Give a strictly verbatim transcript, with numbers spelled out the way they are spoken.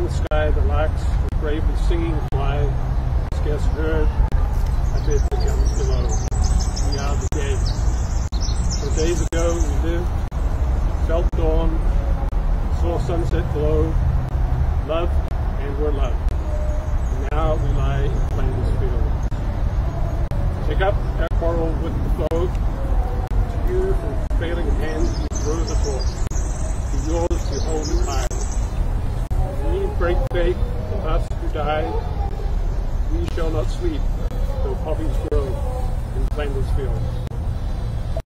the sky, the larks were bravely singing fly, scarce heard, a bid that comes below. We are the days. For days ago we lived, felt dawn, saw sunset glow, loved and were loved. And now we lie in Flanders fields. Take up our quarrel with the foe. To you from failing hands we throw the torch. To yours we hold it high. We break faith for us who die. We shall not sleep, though poppies grow in Flanders fields.